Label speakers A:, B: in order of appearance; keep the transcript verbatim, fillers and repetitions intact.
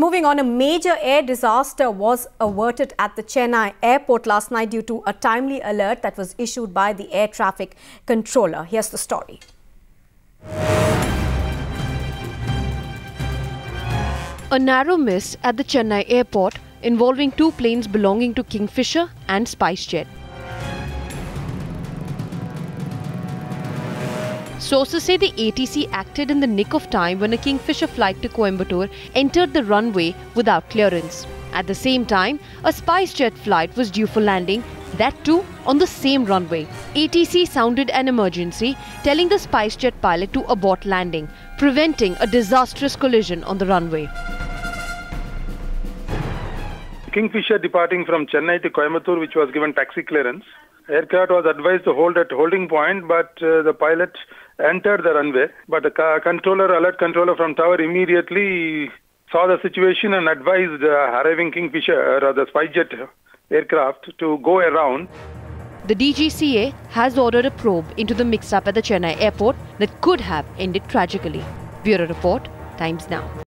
A: Moving on, a major air disaster was averted at the Chennai airport last night due to a timely alert that was issued by the air traffic controller. Here's the story.
B: A narrow miss at the Chennai airport involving two planes belonging to Kingfisher and SpiceJet. Sources say the A T C acted in the nick of time when a Kingfisher flight to Coimbatore entered the runway without clearance. At the same time, a SpiceJet flight was due for landing, that too on the same runway. A T C sounded an emergency, telling the SpiceJet pilot to abort landing, preventing a disastrous collision on the runway.
C: Kingfisher departing from Chennai to Coimbatore, which was given taxi clearance. Aircraft was advised to hold at holding point, but uh, the pilot entered the runway. But the controller, alert controller from tower immediately saw the situation and advised uh, arriving Kingfisher or the SpiceJet aircraft to go around.
B: The D G C A has ordered a probe into the mix-up at the Chennai airport that could have ended tragically. Bureau Report, Times Now.